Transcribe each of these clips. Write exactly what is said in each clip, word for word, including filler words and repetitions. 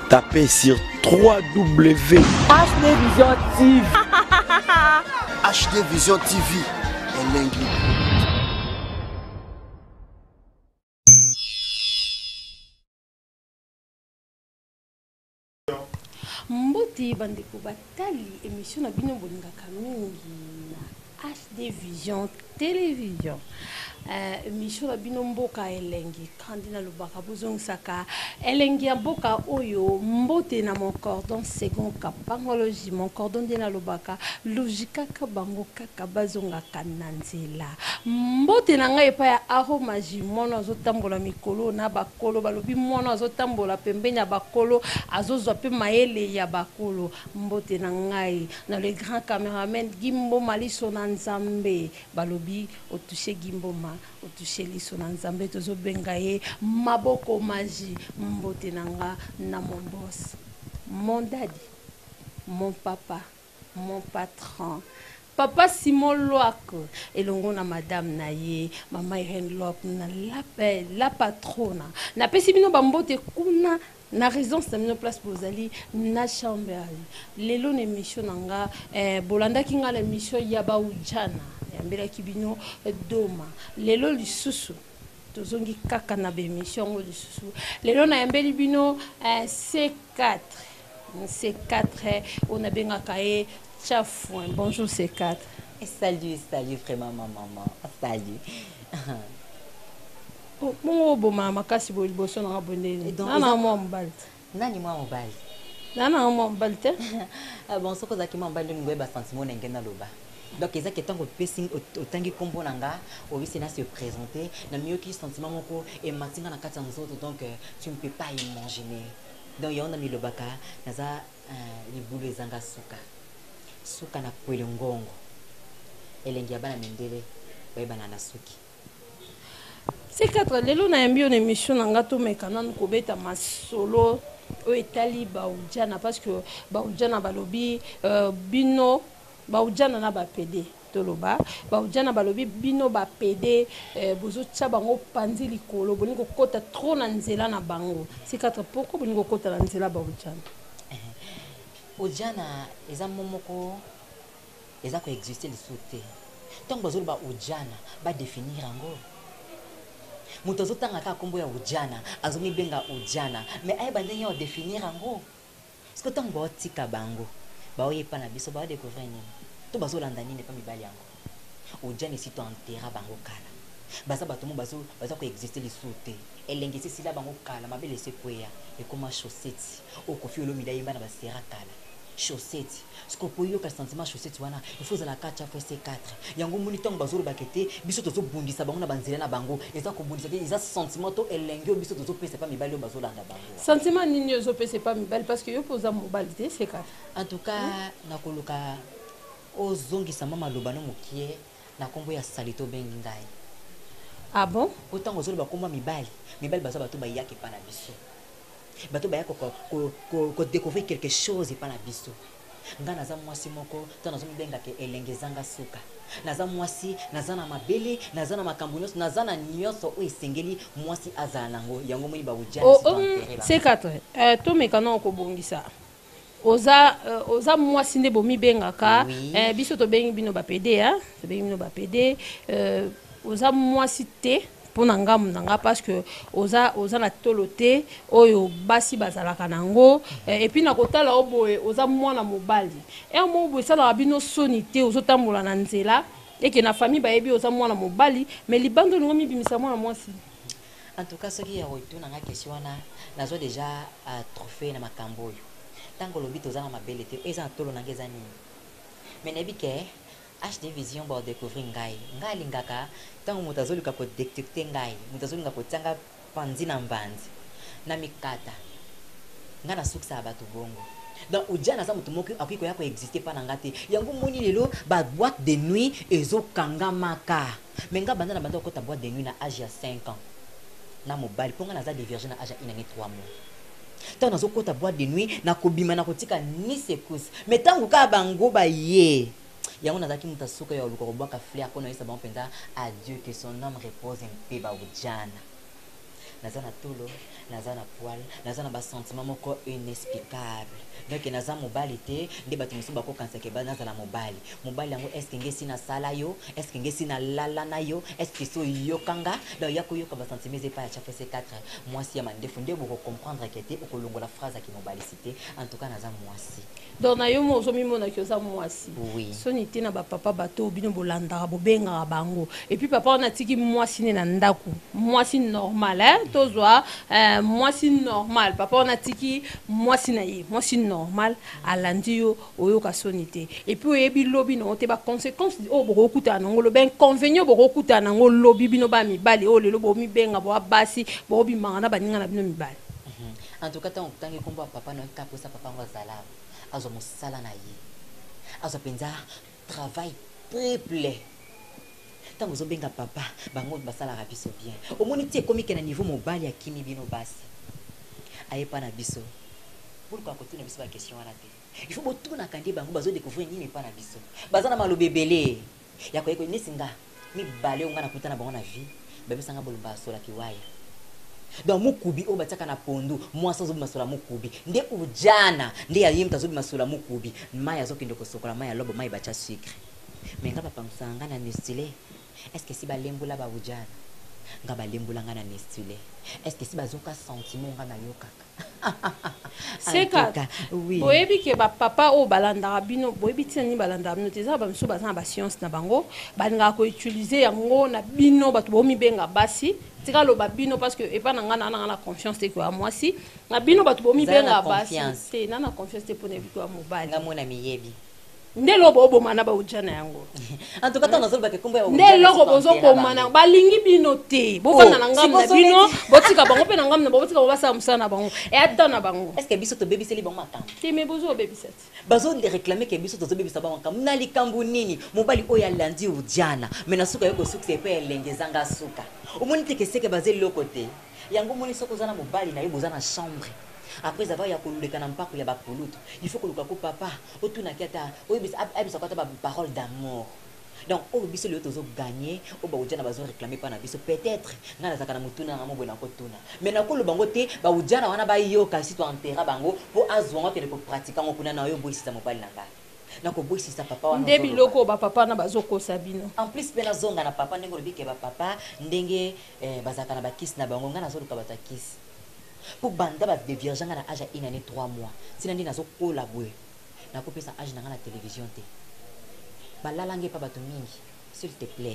Tapez sur w w w point h d vision T V. H D Vision T V. Elengi. Mbote bandeko batali émission na bino bolingaka mingi na H D Vision Télévision. Euh, émission na bino mboka elengi kandina lobaka bozongisaka elengi ya mboka oyo mbote na mon cordon second kapangologie mon cordon de na lobaka logika ka bango kaka bazongaka na nzela mbote na ngai epa ya aromagie mwana azotambola mikolo na bakolo balobi mwana azotambola pembeni ya bakolo azozwa pe mayele ya bakolo mbote na ngai na le grand caméraman Gimbo Maliso na Nzambe balobi otouché Gimbo ma otouché liso na Nzambe tozo bengaye maboko magie mbote na nga na mon boss mon daddy mon papa mon patron Papa Simon Loako elongo na madame na ye mama Irene Lop na la la patrona na pesi bino bambote kuna na raison c'est une place pour ali na chambre lelo na émission nanga eh, bolanda kinga la émission ya ba ujana yambela kibino doma lelo lisusu tozongi kaka na be émission ngo lisusu lelo na yambeli bino eh, C quatre C quatre on a benga kae chafouin bonjour C quatre salut salut vraiment maman salut Mon beau maman, kasi bo liboso na bonne. Nana mo mbalt. Nani mo mbalt. Nana mo mbalt. Ah bon, soko zaki mo mbalt ngwe ba sentiment ngena loba. Donc eza que tango pacing otangi kombo nanga, o isi na se présenter, na mieux qui sentiment moko et matinga na kati nzoto donc tu ne peux pas imaginer. Donc yona mi lobaka naza les boules zanga suka. Suka na kwele ngongo. Elengi abana mendele, ba banana suki. C quatre lelo na yambi on émission nanga to mekana ko beta masolo o etali ba ujana parce que ba ujana balobi euh, bino ba ujana na ba P D toloba ba ujana balobi bino ba P D euh, bozo tsa bango panzi likolo boni ko kota trop na nzela na bango C quatre pourquoi boni ko kota na nzela ba ujana ujana eza momoko eza ko exister le sauté tant bazo ba ujana ba définir ngo Muto zotanga ka kombo ya ujana azongi benga ujana mais ay bandenge o définir ngo parce que tango tika bango ba oyepa na biso ba découvrir nini to bazolanda nini pa mibali yango ujana si to enterra bango kala baza bato mo bazo baza ko exister les sauté elenge si sila bango kala mabele se poya e koma chaussette o kofi olo midai bana basera kala chaussette ce que pour yo ka sentiment chaussette wana il faut la quatre fois C quatre yango moni tango bazolo bakete biso tozo bundisa bango na banzela na bango eza ko bundisa eza sentiment to elenge biso tozo pesa pa mibali bazo landa bango sentiment nini yo zo pesa pa mibali parce que yo poza mobilité C quatre en tout cas na koluka ozongisa mama lobano mokie na kombo ya salito bengi ngai ah bon autant ozolo bakoma mibali mibali bazo bato bayaki pa na biso bato bayako ko ko ko découvrir quelque chose pa na biso nga naza mwasi moko to nazo mbenga ke elenge zanga suka naza mwasi naza na mabele naza na makambo nyonso naza na nyonso o esengeli mwasi azala nango yango moni ba ujana oh, um, C quatre euh to mekana ko bongisa oza uh, oza mwasi nde bomi bengaka oui. euh, biso to bengi bino ba P D hein to bengi bino ba P D euh oza mwasi te pour nanga nanga parce que oza oza na toloté oyo basi bazalaka nango et puis na kotala oboye oza mwana mobali et mo boye sala bino sonité ozo tambola na nzela et que na famille ba yebi oza mwana mobali mais libando ngo mibimisa mwana mwasi en tout cas ce qui est retour nanga question na nazo déjà à trophée na makambo yo tango lobi toza na mabele te eza tolo nanga eza nini mais nebi ke H D Vision ba découvrir ngai ngai lingaka tango mutazoli ka ko détecter ngai mutazoli ka ko tanga panzi na mbanzi na mikata ngana sukisa abatu bongo donc ujana za mutu moko akiko yako exister pa na ngate yango moni lelo ba boîte de nuit ezo kanga maka menga banda na banda ko ta boîte de nuit na âge ya cinq ans na mobile ponga na za de virgin na âge ya trois mois tango nazo ko ta boîte de nuit na kobima na kotika ni secousse mais tango ka bango ba ye yango nazaki mutasuka ya luko bwaka fleur kono isa bon penda à Dieu que son âme repose en paix ba ujana naza na tolo naza na poil naza na basentiment moko inexplicable donc naza mobali te nde bato mosusu bakokanisaka eba nazala mobali mobali yango estce nge si nasala yo estce nge si nalala na yo estce so yokanga donc ya koyoka basentiment eza epai ya chaque c quatre mwasi ya mandefu nde bokocomprendre ke te okolongola phrase ya kimobalicité en tout cas naza mwasi donc na yo mo ozomimonaki oza mwasi oui soni te na bapapa bato bino bolandaka bobengaka bango et puis papa wana atiki mwasi ne na ndako mwasi normal hein tozwa euh, mwasi normal papa wana atiki mwasi na ye mwasi normal alandi yo oyoka soni te et puis oyebi lobi no te ba conséquence o bokokutana nango lobi inconvénient bokokutana nango lobi bino ba mibali o lelo bomibenga bo basi bobimanga na baninga na bino mibali en tout cas tant tangi kombo papa no kapo sa papa ngo zala azo mosala na ye azo penza travail triple tango zo benga papa bango basala ka biso bien omoni tie komike na niveau mobali ya kimi bino basi ayepa na biso pourquoi ko tuna biso ba question wana te il faut botuna kandi bango bazo découvrir nini pa na biso bazana malobe belé ya ko yeko nisinga mi balé onga na kutana bango na vie babisanga bolumba sola kiwaya donc mukubi o bataka na pondu mwasa zo bimasola mukubi nde ujana nde ya yimta zo bimasola mukubi maya zo kinde ko sokola maya lobo maya bacha sucre mais nga papa msanga na nestile est-ce que si ba lembula ba ujana nga ba lembula nga na nestile est-ce que si bazoka sentiment nga na yoka c'est ka oui boyebi ke ba papa o balanda bino boyebi tini balanda bino teza ba mso bazana ba science na bango balinga ko utiliser yango na bino bato bomi benga basi tika lo babino parce que et pas na ngana na confiance te ko moi si na bino bato bomi benga basi te na na confiance te pona biko mobali nga mona miyebi ndelo bobo mana ba ujana yango en tout cas tant nazolo ba ke kombo ya ndelo ko bozo ko mana balingi bino te bo fana na ngam na bino botika bango pe na ngam na botika basa musana bango et atana bango est-ce que biso to baby seli bango makam te me bozo baby set bazo de réclamer que biso to baby sa bango makam na likambu nini mobali oya landi ujana mais na suka yoko succès pe elenge zanga suka omoni te ke seke bazeli lokote yango moni soko zana mobali na yebo zana chambre après avoir ya koluleka na mpako ya bakulutu il faut que luka ko papa otuna kiata oyebisa abisa kwata ba parole d'amour donc o biso le tozo gagner o ba ujana bazo réclamer pa na biso peut-être ngana zaka na mutuna ngamo bona ko tuna mais na ko lo bango te ba ujana wana ba yoka si to enterra bango po azwanga ke ko pratiquer ngo kuna na yo boisisa mobali nanga na ko boisisa papa wana nde biloko ba papa na bazo ko sabino en plus pe na zonga na papa ndenge lobi ke ba papa ndenge eh, bazaka na ba kiss na bango ngana zo luka bata kiss pour banda ba de vierge ngana âge une année trois mois sina ndi nazo collaborer na ko pesa âge na ngana télévision te balalange pa bato mingi s'il te plaît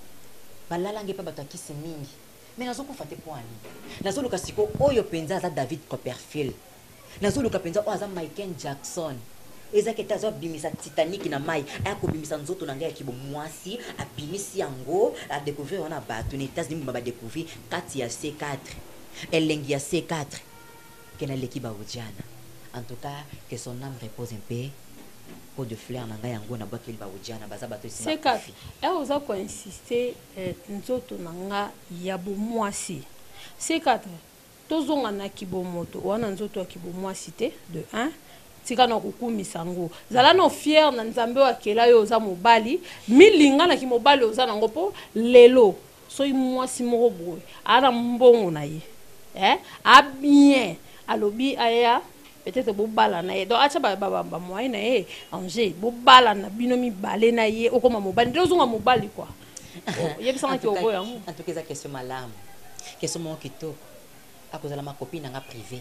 balalange pa bato kisi mingi mais nazo ko fate poani nazo luka siko oyo penza za David Copperfield nazo luka penza o za Michael Jackson ezake tazo bimisa Titanic na mai ayako bimisa nzoto na ngai kibo mwasi abimisi yango a découvrir on a bato ni États-Unis ba découvrir kati ya C quatre elengi ya C quatre kena l'équipe ujana en tout cas que son âme repose un peu pour de fleurs na ngai yango na bakeli ba ujana baza bato C quatre et oza ko insister nzoto na nga ya bo mwasi C quatre tozonga na kibomoto wana nzoto ya kibomwasi te de un tika na kukumisa ngo zala no fier na nzambe wa kela yo oza mobali milinga na kimobali oza nango po lelo soy mwasi moko boye ana mbongo na ye eh a bien alobi aya peut-être bo bala na ye donc acha ba ba ba moyen na ye Angers bo bala na bino mi balé na ye okoma mobali ndozonga mobali quoi yebisanga ki oboya ngo en tout cas question malamu question mo kitoko akozala ma copine nga privé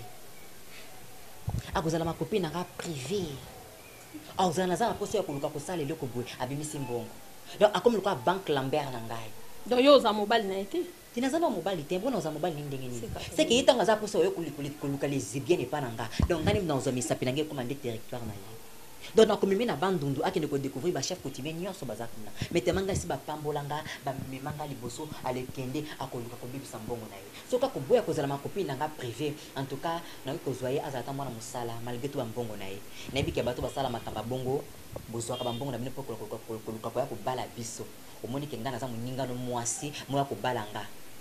akozala ma copine nga privé akozala na za poso ya koluka kosala eloko boye abimisi mbongo donc akomi luka banque Lambert na ngai donc yo za mobali na été tinazaba mobali te mbona za mobali ndenge nini c'est que yitanga za poso yo koluka les bien et pas nanga donc ngani mnazo misapi nange komande territoire na ye donc nakomimi na bandundu akende ko découvrir ba chef coutumier nyonso bazakuna mais temanga si ba pambolanga ba mimanga liboso alekende akoluka ko bibisa mbongo na ye soka ko boya kozala ma copine nanga privé en tout cas na ko zoyer azata mwana musala malgré tout ba mbongo na ye na biki bato basala makamba bongo bozwaka ba mbongo na bino poko koluka ko ya ko bala biso omoni ke ngana za muninga no mwasi moya ko balanga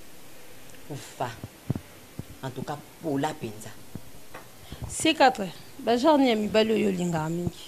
ufa en tout cas pour la penza C quatre ba genre ni mibali oyo linga mingi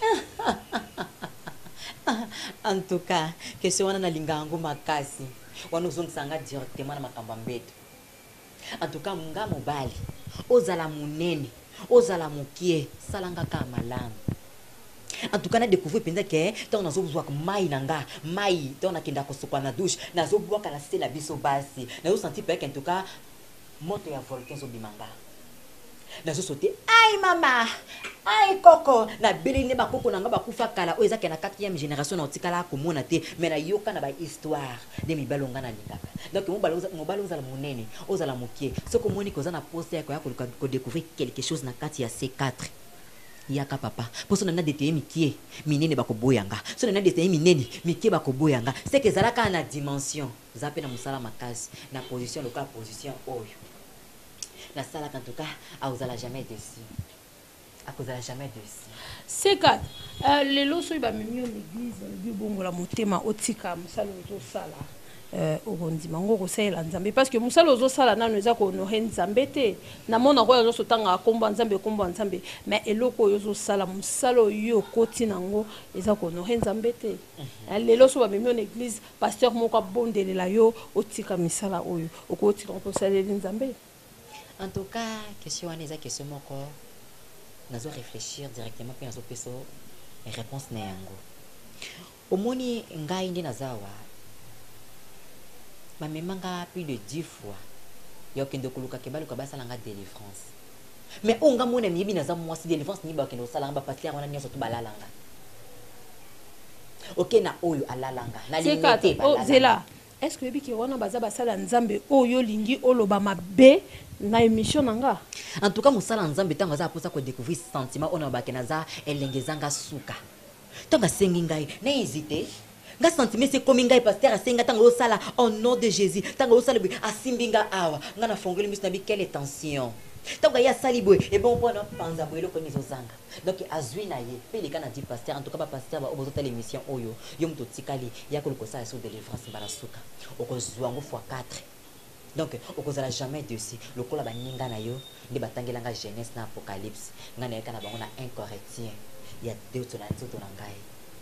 en tout cas question wana na linga ngo makasi wana uzongisanga directement na makamba mbeto En tout cas, nga mobali. Ozala munene. Ozala mukie. Salanga ka malamu. En tout cas, na découvrir peut-être que tant nazo buzwa mai nanga, mai, tant na kenda ko sopa na douche, nazo bwa kala se la biso basi. Nazo senti peut en tout cas moto ya volcan zo bimanga. Nazo sauter, aïe mama, aïe coco, na beline ba koko nanga ba kufa kala, o ezaka na quatrième génération na otikala ko mona te, mais na yoka na ba histoire de mi balonga na lingaka. Donc mo baloza mo baloza la monene, ozala mokie. Ce que moni ko za na poster ko ya ko découvrir quelque chose na kati ya C quatre. Yaka papa poso na ndete mikie minene bakoboyanga so na ndete minene mikie bakoboyanga c'est que zalaka na dimension zape na musala makasi na position loka position oyo na sala en tout cas a ozala jamais déçu a kozala jamais déçu c'est quatre euh, les loso ba mimi l'église bi bongo la motema otika musala ozo sala euh okondi mango ko sala nzambe parce que musala ozo sala nanu eza ko honorer nzambe te na mona ko ozo sotanga komba nzambe komba nzambe mais eloko ozo sala musala yo koti nango eza ko honorer nzambe te lelo so ba memi en église pasteur moko bondelela yo otika misala oyo okotika ko sala nzambe. En tout cas question wana eza question moko nazo réfléchir directement puis nazo peso réponse na yango omoni ngai ndi nazawa ma memanga plus de dix fois yokendo kuluka ke baluka basala nga délivrance mais onga mona mibi na za mwasi délivrance ni ba kendo sala nga pasteur wana nyoso to balalanga OK na oyo alalanga na limité balala zela est-ce que biki wana baza basala nzambe oyo lingi oloba mabe na émission nanga en tout cas musala nzambe tango za posa ko découvrir sentiment ona ba kenaza elengezanga suka tanga sengi ngai na hésiter nga sentiment c'est comme ngai pasteur asenga tango sala au nom de Jésus tango sala bi asimbinga awa nga na fongoli misna bi quelle tension tango ya salibwe et bon point panza boelo ko mizo zanga donc azwi na ye pe le kana dit pasteur en tout cas ba pasteur ba obozo tele émission oyo yo mto tikali ya ko kosa sur délivrance barasuka okozwa ngo fois quatre donc okozala jamais dessus lokola baninga na yo ndi batangela nga Genèse na Apocalypse nga na kana bango na un Corinthiens ya deux to na nzoto na ngai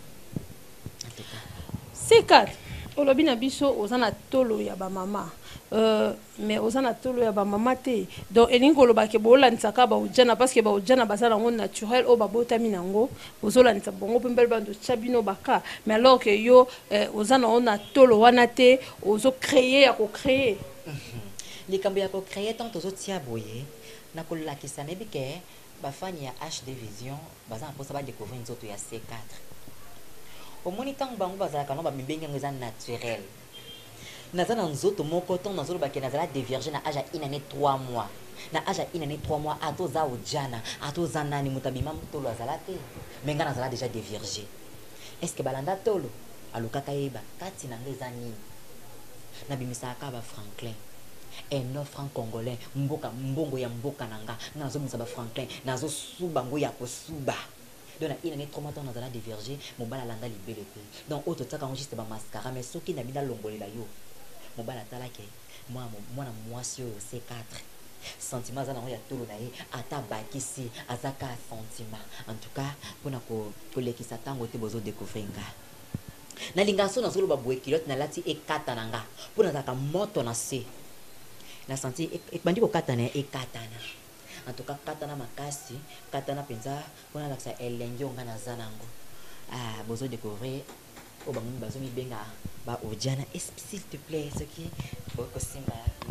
en tout cas C quatre olobi na biso ozana tolo ya ba mama euh mais ozana tolo ya ba mama te donc elingo oloba ke bola nsaka ba ujana parce que ba ujana basala ngo naturel o ba botami nango ozola nsa bongo pembele bando chabino baka mais alors que yo euh, ozana ona tolo wana te ozo créer ya ko créer likambo ya ko créer tant ozo tia boye na ko lakisa nebike ba fani ya H D Vision bazana posa ba découvrir nzoto ya C quatre au monitant bango bazalaka no ba mibenga ngeza naturel nazana nzoto moko ton nazolo ba ke nazala dévierge na âge une année trois mois na âge une année trois mois atoza ojana atoza nani mutabima mutolo azala te menga nazala déjà dévierge est-ce que balanda tolo alukaka yeba kati na ngeza nini na bimisaka ba Franklin un franc congolais mboka mbongo ya mboka nanga nazo misa ba Franklin nazo suba ngo ya kosuba donc il en est trois mois dans la divergé mon bal landa libéré donc autre ça quand juste ba mascara mais ce qui n'a bien longolela yo mon bal atala ke moi moi na moi sur C quatre sentiment za na ya tolo na ye ata bakisi azaka sentiment en tout cas pona ko kolekisa tango te bozo découvrir nga na lingaso na solo ba boe kilote na lati e katananga pona zaka moto na se na senti e bandi ko katana e katana en tout cas katana makasi katana penza pona laksa elenge onga na zanango ah bozo découvrir o ba mbi bazo mi benga ba ojana s'il te plaît ce qui boko simba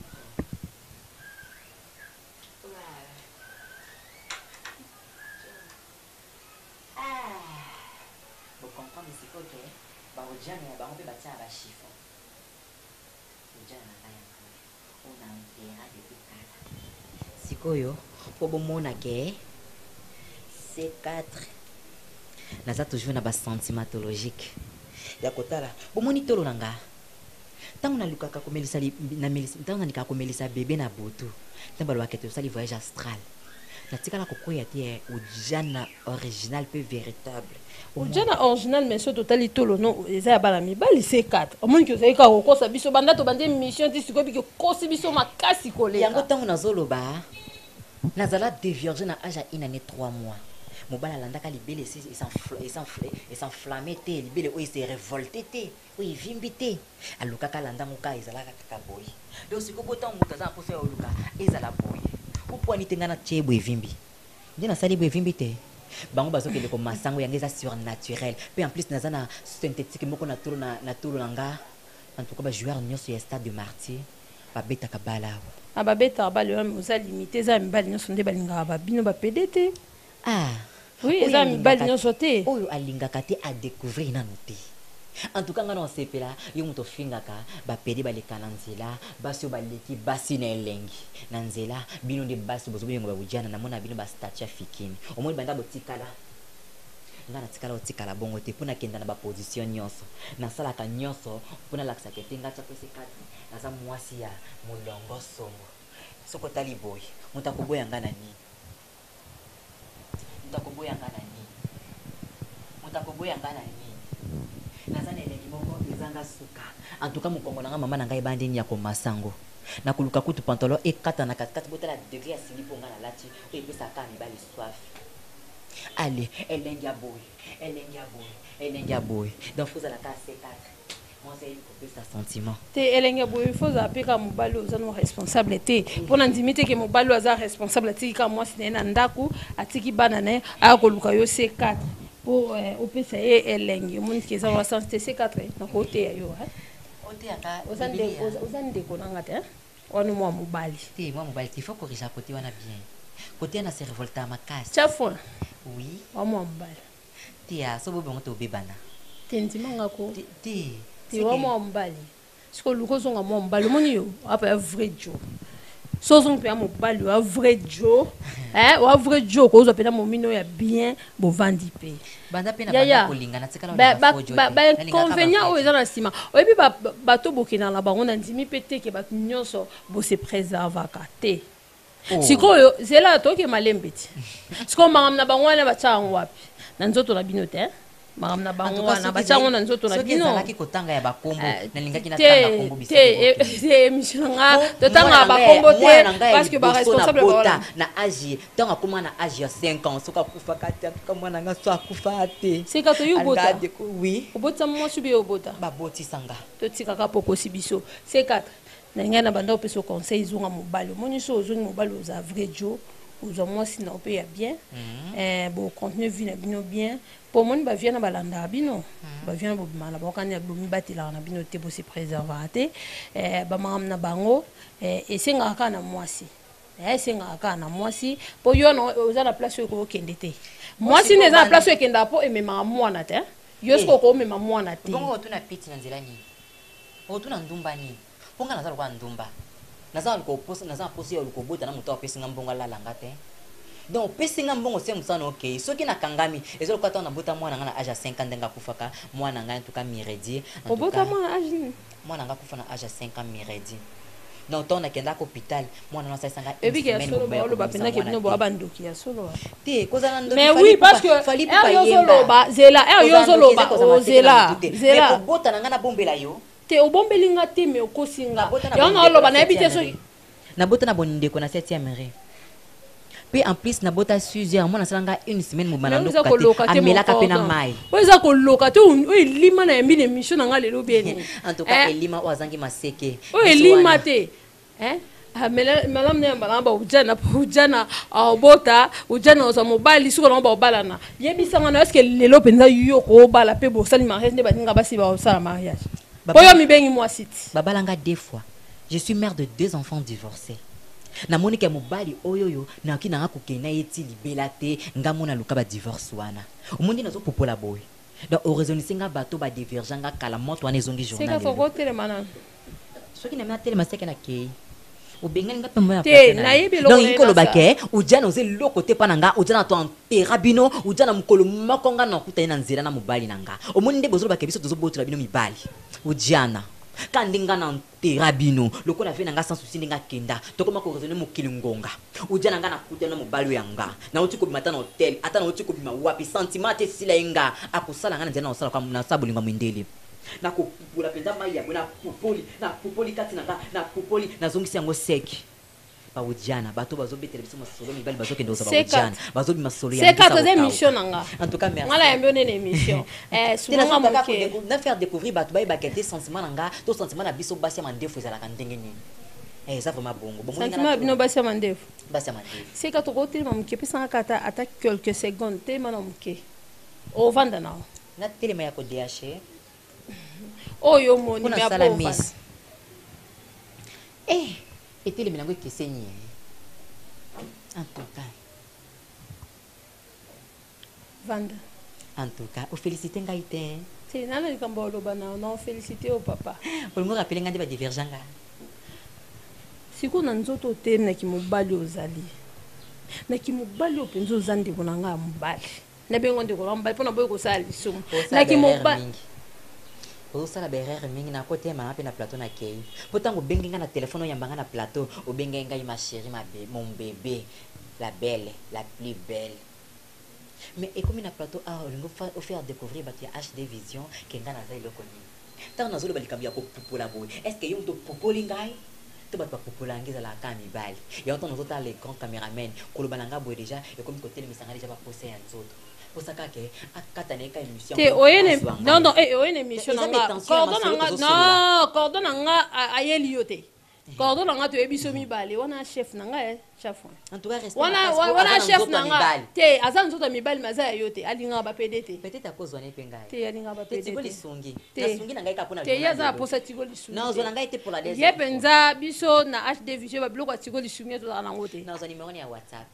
ah bo comprendre c'est quoi que ba ojana ba on peut bâtir ba chiffon ojana na kaya on a un terrain de kata sikoyo pour bomona ke C quatre naza toujours na ba sentimentologique ya kotala bomoni tolo nanga tango na lukaka komelisa na melisa tango na nika komelisa bébé na boto tango ba keto sali voyage astral na tikala kokoya te ojana original pe véritable ojana original mais so totali tolo no eza ya bala mibali C quatre omoni ke zaika kokosa biso banda to bande mission ti sikobi ke kosi biso makasi kolela yango tango na zoloba nazala dévierge na âge à une année trois mois mobala landaka libele et s'enflammait te libele oyo se révolté te oyo evimbi te alukaka landango ka ezalaka kaka boye donc sikoyo ntango moto aza na mposa ya oluka ezala boye opwani te ngai na tie boye evimbi nde nasali boye evimbi te bango bazokende komasango yango eza surnaturel mpe en plus naza na synthétique moko na tolo na tolo na nga en tout cas bajoueur nyonso ya stade de martyr babetaka bala awa ababetaka bala oyo oza limité eza mibali nyonso nde balingaka babino bapede te ah oui eza mibali nyonso te oyo alingaka te adécouvrir nano te en tout cas nga na osepela yo moto ofingaka bapede baleka na nzela basi oyo baleki basi na elengi na nzela bino nde basi bozobengo babujana namona bino bastatue ya fikini omoni banga botikala nga natikala otikala bongo te mpo nakenda na baposition nyonso nasalaka nyonso mpo nalakisaka ete nga tyapesi kati naza mwasi ya molongo songo soki otali boye moto akoboya nga na nini moto akoboya nga na nini moto akoboya nga na nini naza na elengi moko ezanga suka en tout cas mokongo na nga mama na ngai ebandi nini ya komasango nakoluka kutu pantalon ekata na katikati botala degré ya sili mpo nga nalati oyo epesaka mibali soif allez elengi ya boye elengi ya boye elengi ya boye donc fozalaka c quatre moi c'est kopesa sentiment te elengi ya boye fozala mpe kaka mobali oyo oza no responsable te mpo na ndimi te ke mobali oyo aza responsable atiki kaka mwasi na ye na ndako atiki bana na ye aya koluka yo c quatre po opesa ye elengi omoni ke eza wasens te c quatre nakoteya yo oza ndeko nanga te wana mwa mobali te mwa mobali te il faut corriger côté wana bien côté na se révolter à makasi tia fona oui wa mwa mobali te ya so bobongo to bebana te ndimanga ko te te wa mwa mobali siko luko zonga mwa mobali omoni yo apa ya vrai jo so zonga pe ya mobali wa vrai jo eh wa vrai jo ko zo pe na momino ya bien bovandi pe banda pe na banda kolinga na tikala na fojo ba ba convenient o eza na sima oyebi ba bato bokina na bango na ndimi pe te ke bato nyonso bo se préservaka te sikoyo zela toke malembe ti siko mangam na bango wana batyango wapi na nzoto na bino te mangam na bango wana batyango na nzoto na bino soki kotanga ya bakombo na lingaki na tanga kombo bisa te te mishanga to tanga bakombo te parce que ba responsable ba na agi tanga akoma na agi ya cinq ans soka kufa kati kama na nga so akufa te c'est quand you bota oui obota mo subi obota ba boti sanga to tika ka poko sibiso c'est quatre na ngana banda opeso conseil zonga mobali moni so zonga mobali oza vrai jo oza mwasi na ope ya bien eh bo contenu vie na bino bien pour moni ba viana balanda bino ba viana bo mala ba kanya blomi batila na bino te bo se préserver te eh ba mam na bango eh esenga ka na mwasi eh esenga ka na mwasi po yo na oza na place ko kende te mwasi ne za na place kenda po emema mwana te yo sko ko emema mwana te bongo tuna piti na nzela ni o tuna ndumba ni ponga nazalo kwa ndumba nazalo ko posa nazalo posa yo ko bota na moto apesi ngambonga la langa te donc pesi ngambongo se musana okay soki na kangami ezalo kwa tona bota mwana ngana age cinq ans ndenga kufaka mwana ngana tuka miredi ko bota mwana age mwana ngaka kufa na age cinq ans miredi donc tona kenda ko hôpital mwana na sasa nga ebi ke solo ba lo ba penda ke bino bo abandoki ya solo te koza na ndo mais oui parce que fali pa yemba ba zela er yo solo ba zela zela ko bota na ngana bombela yo te obombelinga te me okosinga yo na oloba na ebite so na bota na bonindeko na septième rue pe en plus na bota suzer mona salanga une semaine mo banando kati amela ka pena mai oza ko loka te o lima na yembi ne mission na nga lelo bien en tout cas elima o azangi maseke o elima te eh amela malam ne mbala ba ujana ujana obota ujana oza mobali suko na ba obalana yebisanga na est-ce que lelo penza yo ko bala pe bo sali mariage ne baninga basi ba osala mariage Boyo mi bengi moi site. Babalanga deux fois. Je suis mère de deux enfants divorcés. Na monike mobali oyoyo na ki na kokena eti libela te ngamona luka ba divorce wana. Omundi nazo popola boy. Donc au raisonnisinga bato ba diverganga kala moto wana ezongi journal. C'est ka foko tele mana. Soki na mena tele maseke na kei. Obengani nga pemba te na yebi lo. Donc ikolo bake ujana oze loko te pananga ujana to terabino ujana mukolo makonga na kuta ina nzira na mobali nanga. Omundi nde bozolo bake biso tozo botula bino mibali. Ujana kandinga na terabino lokola fe nanga sans souci ndinga kenda tokoma ko raisonner mokili ngonga ujana nga na kuta na mobali yanga na uti ko bimata na hotel ata na uti ko bima wapi sentiment te sila inga akusala nga na ndena osala kwa na sabulinga mwindeli na kupula penda mai ya na pupoli na pupoli kati na na pupoli na zongisi yango seki baujana bato bazobetela biso masolo mibali bazokende koza baujana bazobi masolo ya c'est quatre émissions nanga en tout cas merci ngala yambe une émission eh souvent moké na faire découvrir bato bayi bakete sentiment nanga to sentiment na biso basi ya mandefu ezalaka ndenge nini eh ça vraiment bongo bongo sentiment bino basi ya mandefu basi ya mandefu c'est quatre côté moké pesa kata ata quelques secondes te mana moké o vanda na na telema ya ko D H oyo moni ya bo eh etele milango ekesenyi en tout cas vanda en tout cas o féliciter ngai te c'est nana likambo loba na non féliciter au papa olingo rappeler ngai ba diverganga siko na nzoto te na kimobali ozali na kimobali openzo zandi kunanga mbali na bengo ndiko mbali pona boyo ko sala lisumu na kimobali osala berere mingi na kote ma pe na plateau na kei potango bengenga na téléphone yambanga na plateau o bengenga ma chérie ma bébé mon bébé la belle la plus belle mais et comme na plateau ah on va faire découvrir batia H D Vision kenga na za iloko ni tant na zolo balikambia ko popola boy est-ce que yom to popoli ngai to ba popola ngiza la kami bali ya on nzota les grands caméramen ko balanga boy déjà et comme côté le misanga déjà ba poser ya nzoto te oyene non non eh oyene émission nanga cordon nanga non cordon nanga ayeli yote cordon nanga to ebiso mibale wana chef nanga eh chef en tout cas wana wana chef nanga te azan nzoto mibale maza yote alinga ba P D T peut-être à cause wana penga te alinga ba P D T tigoli sungi na sungi nanga ikapona te yaza posa tigoli sungi non zona nanga était pour la deuxième ye penza biso na H D Vision ba biloko tigoli sungi to na ngote non zona numéro ya WhatsApp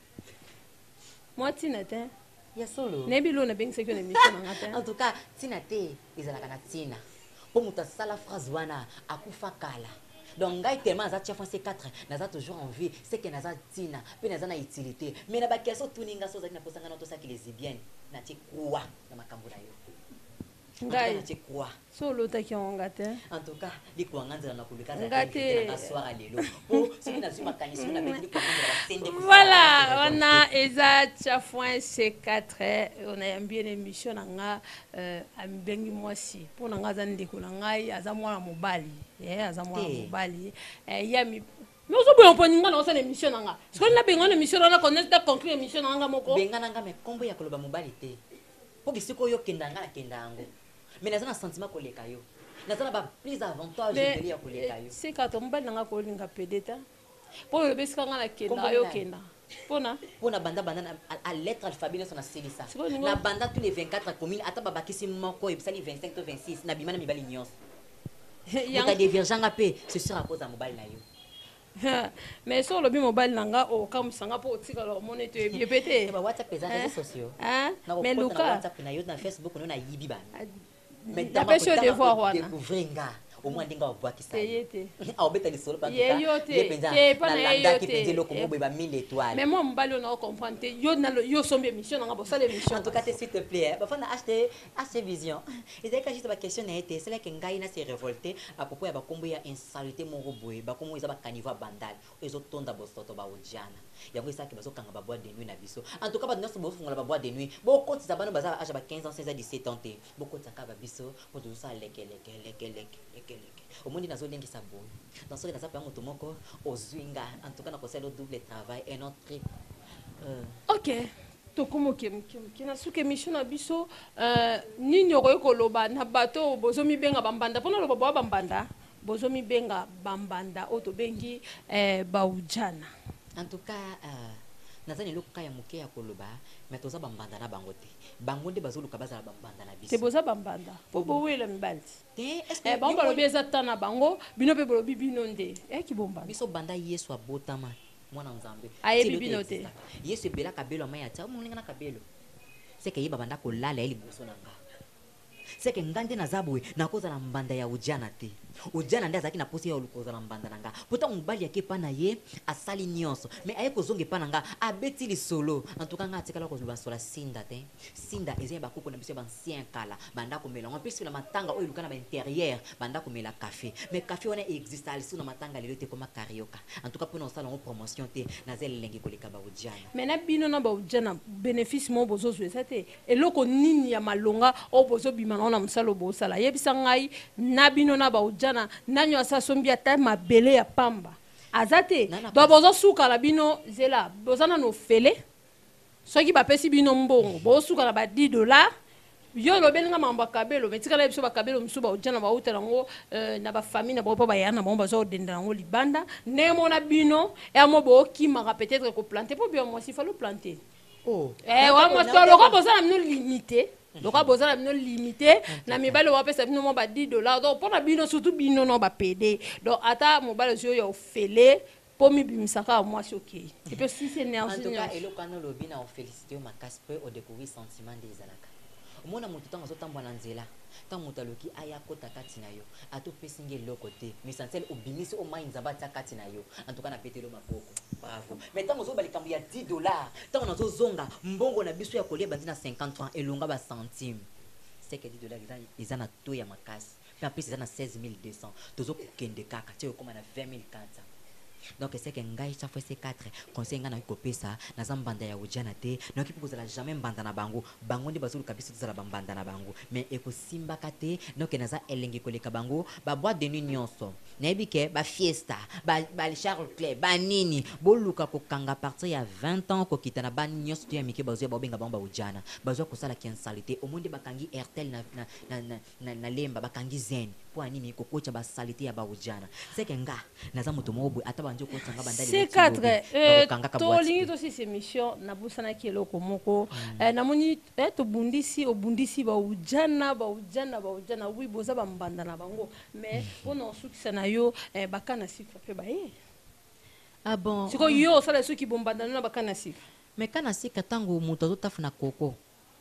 moi tinete ya solo nebi lo na beng section émission na ngata en tout cas tina te ezalaka na tina po muta sala phrase wana akufa kala donc ngai tellement za tia français quatre naza toujours en vie c'est que naza tina pe naza na utilité mais na ba keso tuninga so za na posanga na to saki les bien na ti kwa na makambo na yo ngai na ti kwa solo ta ki ngate en tout cas liko nganza na kulika za ngate na soir lelo po soki na zuma kanisi na beti liko nganza sende voilà on a eza tia français quatre on a bien émission nga euh ambengi mwasi po nga za ndeko na ngai aza mwana mobali eh aza mwana mobali eh yami mais ozo boyo poninga na osala émission nga ce qu'on a benga émission na connaître ta conclure émission nga moko benga nga me kombo ya koloba mobali te po kisiko yo kendanga na kendango mais nazana sentiment koleka yo nazana ba plus avantage de liya koleka yo c'est quand on mbali nga ko linga pedeta po le beska nga na kenda yo kenda pona pona banda banda à lettre alphabet na selisa na banda tous les vingt-quatre communes ata baba kisi moko et puis vingt-cinq to vingt-six na bimana mibali nyonso yanga diverganga pe c'est sûr à cause de mobile na yo mais sur le mobile nanga o comme sanga po tika lo monete bien pété ba WhatsApp les réseaux sociaux hein mais Luka WhatsApp na yo na Facebook no na yibi ba mais d'apêcher de voir wana découvrir nga au moins ndinga obwa ki sa yete a obeta lisolo pa ye yote te pa na yote ki loko mo ba mille étoiles mais moi mbali on a comprendre yo na yo sombe émission nga bo ça l'émission en tout cas s'il te plaît ba fana acheter H D Vision et dès que juste ba question na été c'est là que ngai na se révolter à propos ya ba kombo ya insaluté mon roboy ba kombo isa ba caniveau bandal ezo tonda bosoto ba ojana yango isa ke bazo kanga ba boîte de nuit na biso en tout cas ba noso bo fungola ba boîte de nuit bo koti za bano baza âge ba quinze ans seize ans dix-sept ans te bo koti ka ba biso po to sa leke leke leke leke au monde nazo lengi sa boy dans ce cas ça pa moto moko ozwinga en tout cas na conseil le double travail et notre truc euh OK to komo kem kem kina suke mission na biso euh nini okoy koloba na bato bozo mi benga bambanda pona loba bo bambanda bozo mi benga bambanda oto bengi eh baujana en tout cas euh nazani lokuka ya muke ya koloba mais toza bambanda na bangote bangonde bazoluka bazala bambanda na biso te boza bambanda po bo wela mibali te est-ce que bango lobi ezata na bango bino pe bolobi bino nde e ki bomba biso banda Yesu abotama mwana nzambe ayebi bino te Yesu ebela kabelo maya ta moninga na kabelo c'est que yeba banda ko lala eli boso nanga c'est que ngande na zabwe na koza na mbanda ya ujana te ujana nda zaki na posi ya olukoza na mbanda nanga pourtant mbali yake pa na ye asali nyonso mais aye kozonge pa nanga abeti li solo en tout cas nga atikala ko luba sola sinda te sinda ezé ba kuko na biso ba ancien kala banda ko mela on peut na matanga o luka na ba intérieur banda ko mela café mais café on existe ali suna matanga lelo te comme carioca en tout cas pour na sala on promotion te na zel lengi ko leka ba ujana mais na bino na ba ujana bénéfice mo bozo zo te eloko nini ya malonga o bozo bima na msalo bo sala yebisa ngai na bino na ba ujana nanyo asa sombi ata mabele ya pamba azate donc bozo suka la bino zela bozana no fele soki ba pesi bino mbongo bo suka la ba dix dollars yo lo belinga mamba kabelo metika la biso ba kabelo msuba ujana ba utela ngo na ba famille na ba pa ba yana ba zo denda ngo libanda ne mona bino e mo bo ki maka peut-être ko planter pour bien moi s'il faut le planter oh eh wa mo to lo ko bozana mino limité lo ko bozana mino limité na mibale wa pesa bino mo ba dix dollars donc pour na bino surtout bino no ba pd donc ata mobile yo yo fele pour mi bimisaka moi c'est OK et puis si c'est énergie en tout cas et le canal lobby na on féliciter au makas peu au découvrir sentiment des alaka omona mutu tango zotambwa na nzela tango mutu aloki aya kota kati na yo atopesi nge eloko te mais sansel obimisi omai nzamba tia kati na yo en tout cas na petelo maboko bravo mais tango ozoba likambo ya dix dollars tango nazozonga mbongo na biso ya kolia bandi na cinquante francs elonga ba centime c'est que dix dollars eza na to ya makasi mais après eza na seize mille deux cents tozokokende kaka tie okoma na vingt mille quatre cents donc c'est que ngai chaque fois c'est quatre conseil ngana kopesa na zambanda ya ujana te donc il faut que jamais mbanda na bango bango ndi bazulu kabisa tuzala bambanda na bango mais eko simba kate donc naza elenge koleka bango ba boîte de nuit nyonso nayebi ke ba fiesta ba ba Charles Clair ba nini boluka ko kanga partir ya vingt ans ko kitana ba nyonso ya mike bazo ba benga bango ba ujana bazo ko sala kiansalite omonde bakangi Airtel na na na na, na lemba bakangi Zen po animi ko kocha ba salite ya ba ujana c'est que nga naza moto mobo ataba c'est quatre euh tolingi to si émission na busana keloko moko na moni to bundisi obundisi ba ujana ba ujana ba ujana oui boza ba mbanda na bango mais pona sukisa na yo bakana sifra pe ba eh ah bon siko yo sala suki bombanda na bakana sifra mais kana sika tango moto tafuna koko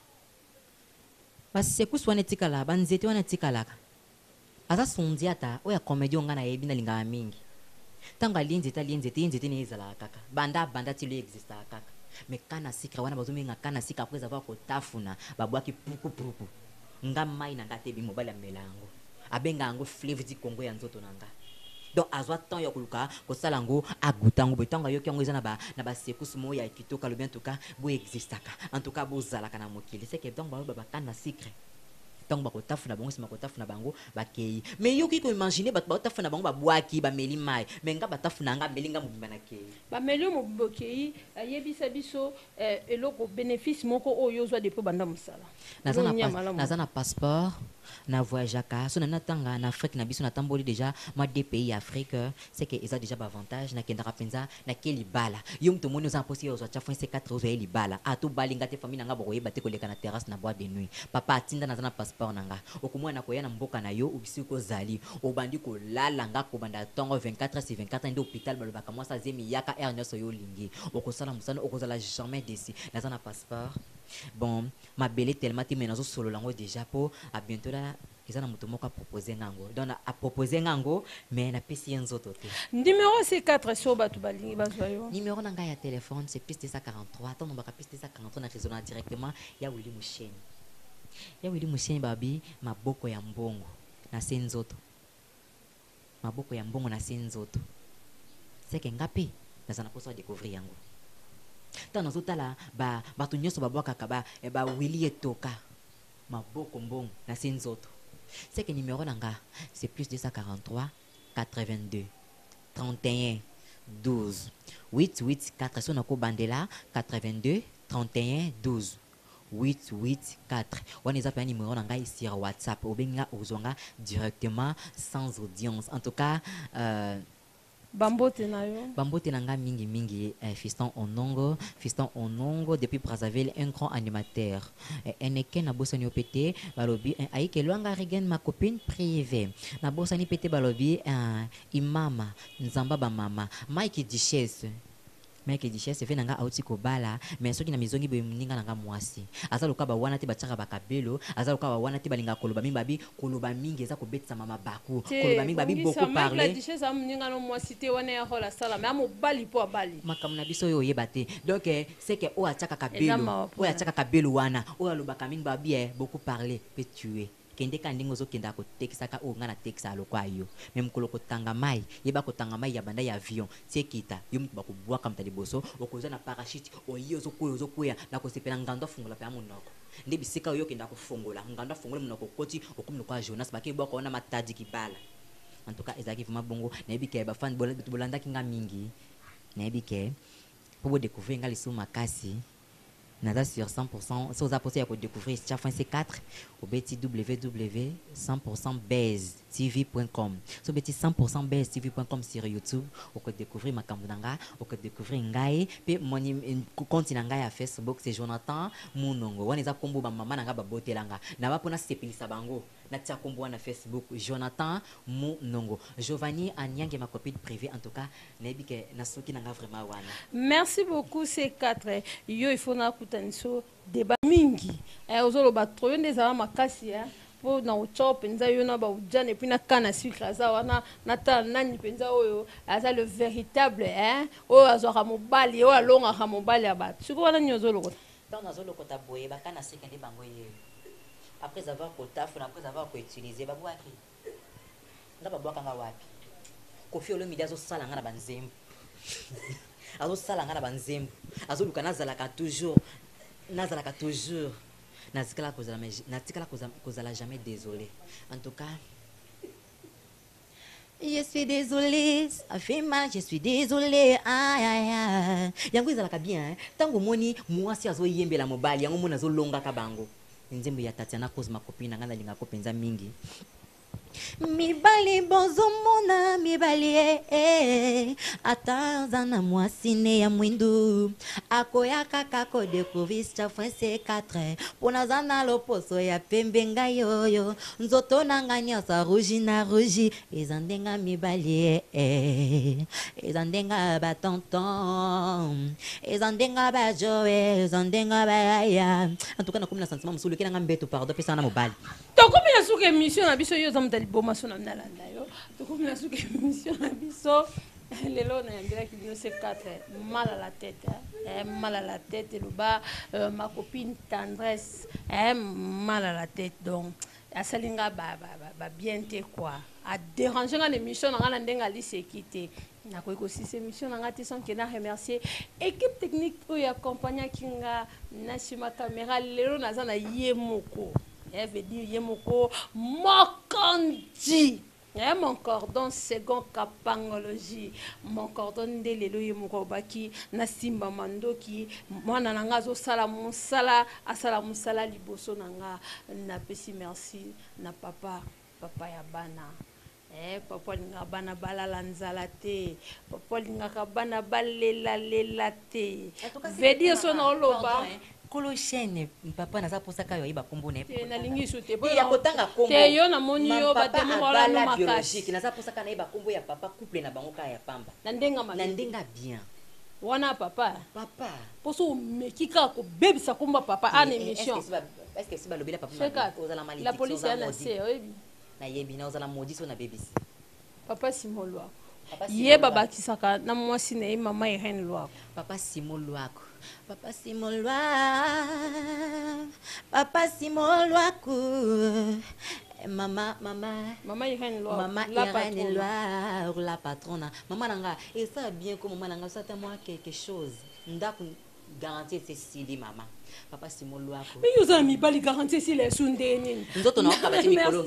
basi sekuswa netikala banzete wana tikalaka asa sundiata oya comédie ngana yebi na linga mingi tanga lienze ta lienze te lienze te ne ezala kaka banda banda ti lo exista kaka mais kana sikra wana bazo menga kana sika après avoir ko tafuna babwaki puku puku nga mai na ngate bi mobile melango abenga ngo flavor di Congo ya nzoto nanga donc azwa temps ya kuluka ko salango agutango betanga yo kyango ezana ba na ba sekusumo ya kitoka lo bien tout cas bo existaka en tout cas bo zala kana mokili c'est que donc ba ba kana sikre donc ba ko tafuna bango sima ko tafuna bango ba kei mais yo ki ko imaginer ba ba tafuna bango ba boaki ba meli mai mais nga ba tafuna nga melinga mobimba na kei ba meli mo bokei ayebisa biso eloko bénéfice moko oyo zwa depuis banda musala nazana nazana passeport na voyageaka so na natanga na Afrique na biso na tamboli déjà moi des pays Afrique c'est que ils ont déjà avantage na kenda penza na keli bala yo mto moni oza posi yo zwa chafu c'est quatre ozo eli bala atu balinga te famille nga boye bate koleka na terrasse na boîte de nuit papa atinda nazana passeport nanga okumwana ko yana mboka na yo ubisi ko zali obandi ko lala nga ko banda tongo vingt-quatre sur vingt-quatre ndi hôpital baloba ka mwasa zemi yaka er nyoso yo lingi okosala musana okozala jamais déci nazana passeport bon ma belle tellement ti menazo solo lango déjà po à bientôt là ils ont moto moko proposer ngango donc a proposer ngango mais na pesi nzoto te numéro c'est quatre so batu balingi bazwayo numéro nanga ya téléphone c'est plus deux cent quarante-trois ton nombre plus deux cent quarante-trois na raisonner directement ya Willy Musheni ya Willy Musheni babi maboko ya mbongo na senzoto maboko ya mbongo na senzoto c'est que ngapi na sana kosa découvrir yango tano zotala ba batu nyonso babwaka kaba e ba Willy etoka maboko mbongo na senzoto c'est que numéro nanga c'est plus deux cent quarante-trois quatre-vingt-deux trente et un douze huit huit quatre so nako bandela quatre-vingt-deux trente et un douze huit huit quatre on les appelle numéro nanga sur WhatsApp obenga ozonga directement sans audience en tout cas euh Bambote na yo Bambote nanga mingi mingi eh, fiston onongo fiston onongo depuis Brazzaville un grand animateur eh, eneke na bosani opete balobi eh, aike loanga regen ma copine privée na bosani pete balobi eh, imama nzamba ba mama Mike Duchesse Mike Duchesse fe nanga auti ko bala mais soki na mizongi be mninga nanga mwasi azaluka ba wana te bataka bakabelo azaluka ba wana te balinga koloba mingi babi koloba mingi eza ko betsa mama baku koloba mingi babi beaucoup parler Mike Duchesse am mninga no mwasi te wana ya hola sala mais amo bali po bali makam na biso yo yebate donc c'est que o ataka kabelo o ataka kabelo wana o alobaka mingi babi eh beaucoup parler peut tuer kende kandingo zo kenda ko texaka o ngana texa lokwa yo même ko loko tanga mai yeba ko tanga mai ya banda ya avion sekita yo mtu bakubwa kamta liboso okoza na parachute o yo zo koyo zo koya na ko sepela ngando fungola pa munoko ndi bisika yo kenda ko fungola ngando fungola munoko koti okumno kwa Jonas bake bwa ko na matadi kibala en tout cas ezaki vraiment bongo nayebi ke ba fan bolanda kinga mingi nayebi ke pour vous découvrir nga lisu makasi naza sur cent pour cent si vous avez possible de découvrir Chafin C quatre au beti w w w point cent pour cent base t v point com so beti cent pour cent base t v point com sur YouTube au que découvrir ma kambunanga au que découvrir ngai pe mon compte nanga ya Facebook c'est Jonathan Munongo wana za kombo ba mama nanga ba botelanga na ba pona sepelisa bango na tia kombo na Facebook Jonathan Munongo Giovanni Anyange ma copine privée en tout cas nayebi ke nasoki nanga vraiment wana. Merci beaucoup C quatre yo il faut na kutaniso débat mingi eh ozolo ba troyo ndeza makasi eh po na ucho penza yo na ba ujane puis na kana sucre za wana na ta nani penza oyo aza le véritable hein o azora mobali o alonga ka mobali abat siko wana nyozolo ko donc nazolo ko taboye ba kana sucre ndi bango ye après avoir kotafuna après avoir ko utiliser ba bwaki nga ba bwaka nga wapi kofi olo midi azo sala nga na banzembo azo sala nga na banzembo azo luka nazalaka toujours nazalaka toujours natikala kozala natikala kozala jamais désolé en tout cas je suis désolé ça fait mal je suis désolé aïe aïe aïe yango ezalaka bien tango moni mwasi azo yembela mobali yango mona azo longa ka bango nzembo ya Tatiana cause ma copine nga nalinga ko penza mingi mibali bozomona mibali eh atanza na mwasine ya mwindu akoya kaka ko découvrir Chafin C quatre pona zana loposo ya pembe ngayoyo nzoto nanga nyasa rougi na rougi ezandenga mibali eh ezandenga ba tonton ezandenga ba joe ezandenga ba ya en tout cas nakomina sentiment musulu kinanga mbeto pardon pesa na mobali tokomina suka émission na biso yo zamta liboma sona nalanda yo tokomina suka émission na biso lelo na yambira ki bio C quatre mal à la tête hein mal à la tête le bas euh, ma copine tendresse hein mal à la tête donc asalinga ba ba ba bien te quoi a déranger na émission na ngana ndenga li sécurité na ko aussi cette émission na ngati sans que na remercier équipe technique ou accompagner kinga na shima caméra lelo na za na yemoko elle veut dire yemoko mokondi eh mon cordon second kapangologie mon cordon de lelo yemoko baki na simba mandoki mwana nanga zo sala musala asala musala liboso nanga na pesi merci na papa papa ya bana eh papa linga bana balala nzala te papa linga bana balela lela te veut dire son oloba kolo chaîne papa naza posa kayo iba kombo ne na lingi sute bo ya kotanga kombo te yo na moni yo ba demo wala no makasi naza posa kana iba kombo ya papa couple na bango ka ya pamba na ndenga ma na ndenga bien wana papa papa poso mekika ko bebisa komba papa en émission est-ce que c'est ba lobela papa ozala malédiction la police na se oyebi na yebi na ozala maudit na bebisi papa simolwa ye baba kisaka na mwasi na mama Irene Lwako papa simolwako papa simolwa papa simolwako mama mama mama Irene Lwako mama Irene Lwako la patrona mama nanga et ça bien comme maman nanga ça moi quelque chose ndako garantie c'est Sili mama papa simolwako mais yo ami bali garantie si les sundeni ndoto na kabati mikolo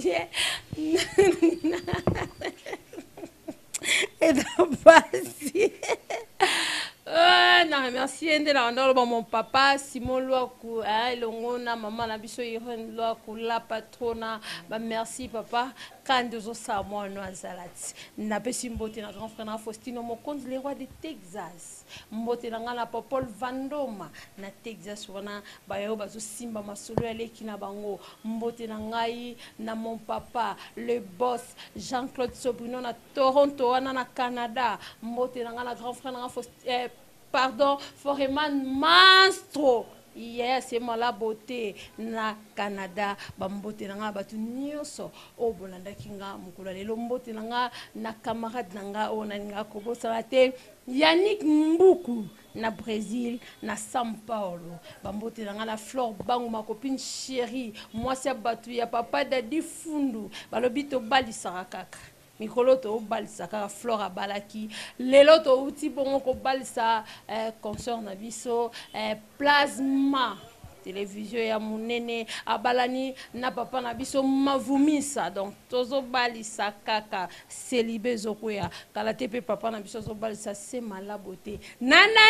et d'abasi euh non merci ende la ndolo ba mon papa Simon Lwaku eh longo na maman na biso Irene Lwaku la patrona ba merci papa quand zo sa moi no azalati na pesi mbote na grand frère na Faustino Mokonzi le roi de Texas mbote na ngala Paul Vandoma na Texas wana ba yo bazo simba masolo eleki na bango mbote na ngai na mon papa le boss Jean-Claude Sobrino na Toronto wana na Canada mbote na ngala grand frère na Faustino pardon Foreman Mastro hier c'est moi la beauté na Canada bambote nanga batu nyonso o bolanda kinga mukula lelo mbote nanga na camarade nanga o na nga ko bosala te Yannick Mbuku na Brésil na São Paulo bambote nanga la Flore Bangu ma copine chérie moi c'est batu ya papa Dadi Fundu balobito balisaka kaka mikolo to balisa ka Flora balaki lelo to uti bongo ko balisa eh, concert na biso eh, plasma télévision ya munene abalani na papa na biso mavumisa donc tozo balisa kaka célibé zokoya kala te pe papa na biso zo balisa se malabote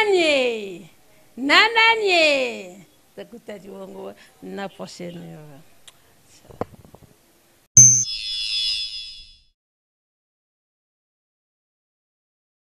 nananye nananye takuta diwango na prochaine